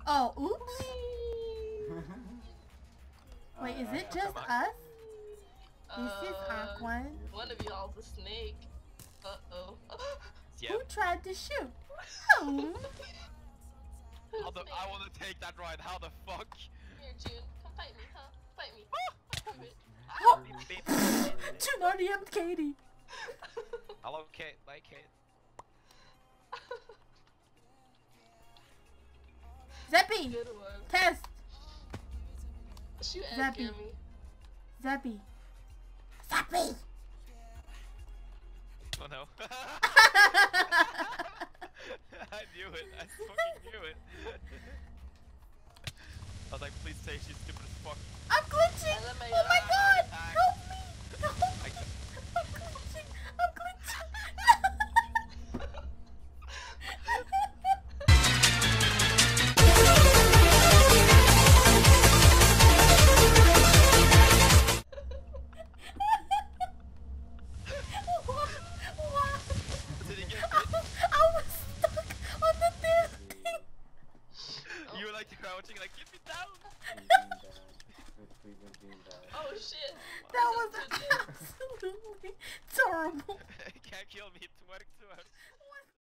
Oh, oops. Wait, is it just us? This is Aquan. One of y'all's a snake. Uh-oh. Yep. Who tried to shoot? Oh. I want to take that ride. How the fuck? Here, June. Come fight me, huh? Fight me. Oh. June already amped Katie. Hello, Kate. Bye, Kate. Zeppy. Good one. Test. Shoot at Zappy. Jeremy. Zeppy. Zeppy. Oh no. I knew it. I fucking knew it. I was like, please say she's stupid as fuck. I'm glitching. Oh my god. Help me. Help me. I'm glitching. I'm glitching. Did he get I was stuck on the damn thing. You were like crouching, like, get me down. Oh shit. That was absolutely terrible. Can't kill me. It worked too hard.